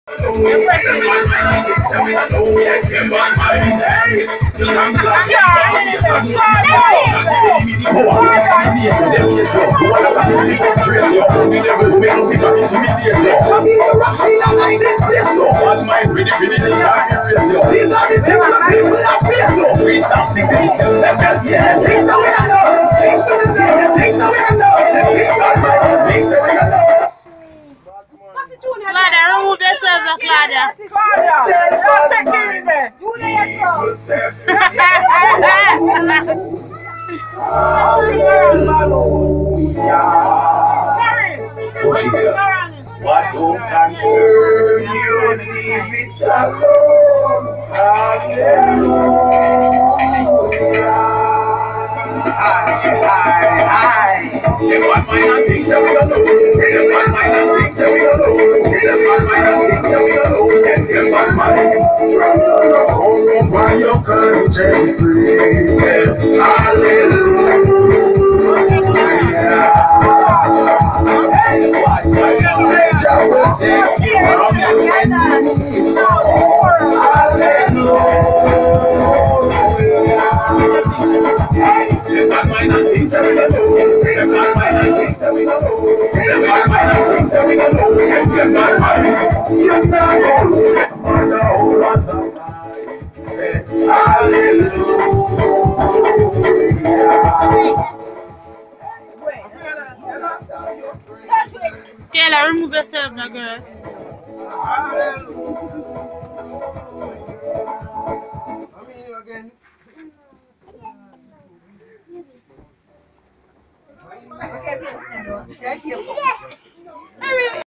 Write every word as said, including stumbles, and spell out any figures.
Claudia, remove yourself, Claudia. Claudia, don't take it in there. You there yourself. What don't concern you, leave it alone. Hallelujah. Aye, aye, aye. Them bad mind and things that we don't know. Them bad mind and things that we don't know. Them bad mind and things that we don't know. Them bad mind. From the love, hold on by your conscience free. Hallelujah. Hey, what kind of nature will take you from your enemy? Hallelujah. Them bad mind and things that we don't know. Them bad mind and things that we don't know. Them bad mind and things that we don't know. Them bad mind. You can't go on the whole lot of time. Hallelujah. Kayla, remove yourself, my girl. Okay, thank you.